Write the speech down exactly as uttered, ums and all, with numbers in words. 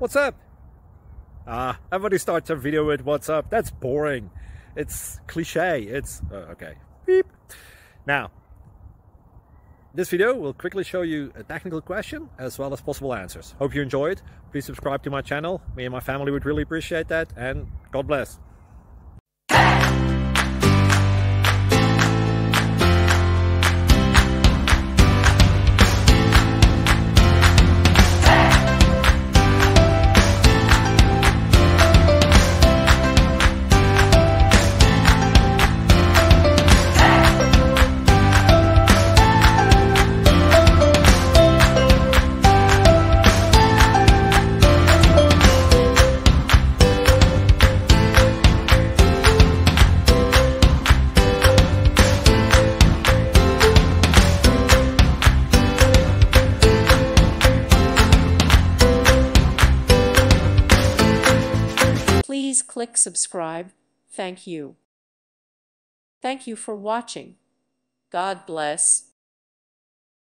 what's up? Ah, everybody starts a video with what's up. That's boring. It's cliche. It's, uh, okay. Beep. Now, this video will quickly show you a technical question as well as possible answers. Hope you enjoyed. Please subscribe to my channel. Me and my family would really appreciate that. And God bless. Please click subscribe. Thank you. Thank you for watching. God bless.